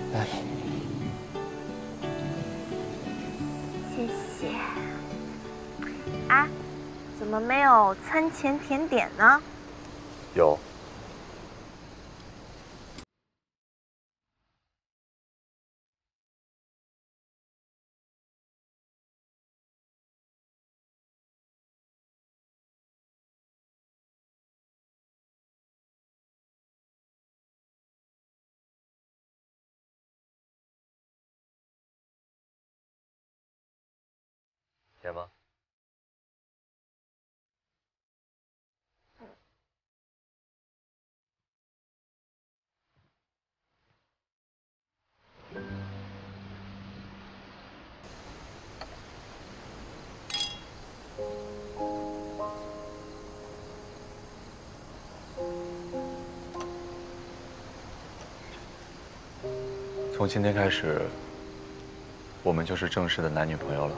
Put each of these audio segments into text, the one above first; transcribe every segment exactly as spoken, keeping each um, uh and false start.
来， 谢谢。啊，怎么没有餐前甜点呢？ 有。甜吗？从今天开始，我们就是正式的男女朋友了。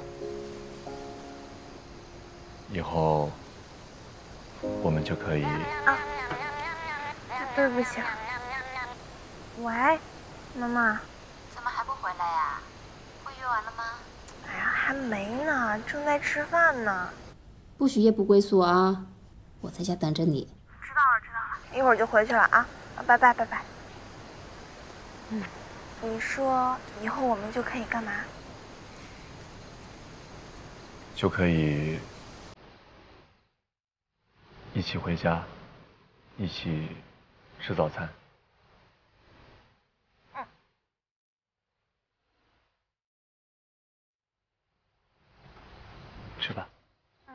以后，我们就可以…… 啊，对不起。喂，妈妈。 怎么还不回来呀？会约完了吗？ 哎呀，还没呢，正在吃饭呢。 不许夜不归宿啊！我在家等着你。 知道了，知道了，一会儿就回去了啊！拜拜，拜拜。嗯，你说以后我们就可以干嘛？ 就可以一起回家，一起吃早餐。 嗯。 吃吧。 嗯。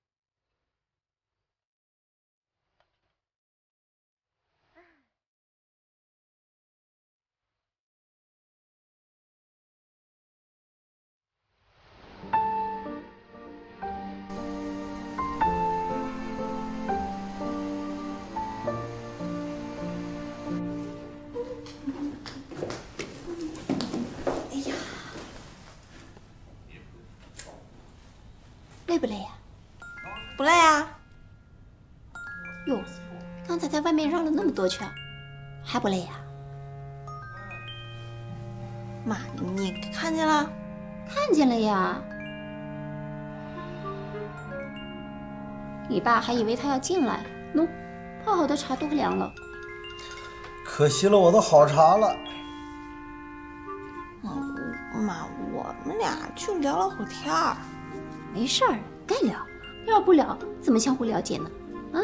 累不累呀？ 不累啊。 哟，刚才在外面绕了那么多圈，还不累呀？ 妈，你看见了？ 看见了呀。你爸还以为他要进来，喏，泡好的茶都凉了。 可惜了我的好茶了。 妈，我们俩就聊了会儿天儿。 没事儿，该聊，聊不了怎么相互了解呢？啊？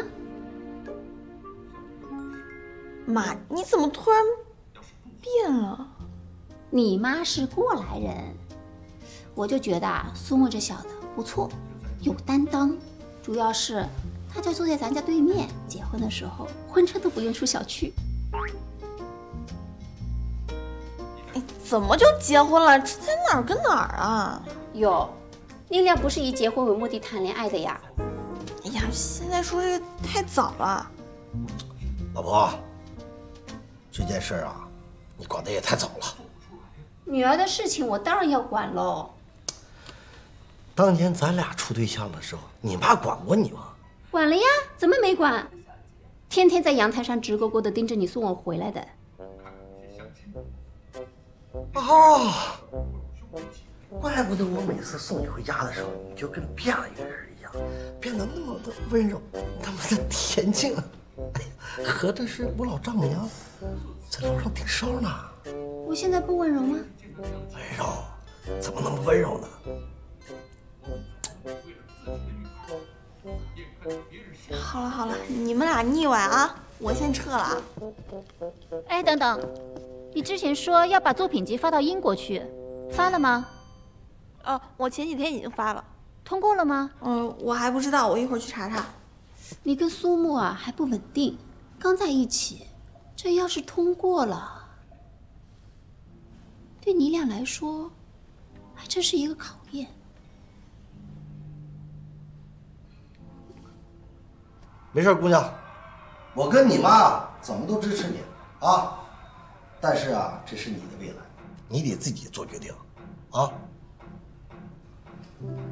妈，你怎么突然变了？ 你妈是过来人，我就觉得啊，苏沫这小子不错，有担当，主要是他就坐在咱家对面，结婚的时候婚车都不用出小区。 哎，怎么就结婚了？这在哪儿跟哪儿啊？ 哟。你俩不是以结婚为目的谈恋爱的呀？ 哎呀，现在说这个太早了。 老婆，这件事啊，你管得也太早了。 女儿的事情我当然要管喽。 当年咱俩处对象的时候，你妈管过你吗？ 管了呀，怎么没管？天天在阳台上直勾勾的盯着你送我回来的。 哦。怪不得我每次送你回家的时候，你就跟变了一个人一样，变得那么的温柔，那么的恬静。哎呀，合着是我老丈母娘在楼上顶梢呢。 我现在不温柔吗？ 温柔？怎么能温柔呢？ 好了好了，你们俩腻歪啊，我先撤了啊。 哎，等等，你之前说要把作品集发到英国去，发了吗？ 哦，我前几天已经发了， 通过了吗？ 嗯，我还不知道，我一会儿去查查。 你跟苏沫啊还不稳定，刚在一起，这要是通过了，对你俩来说，还真是一个考验。 没事，姑娘，我跟你妈怎么都支持你啊。但是啊，这是你的未来，你得自己做决定，啊。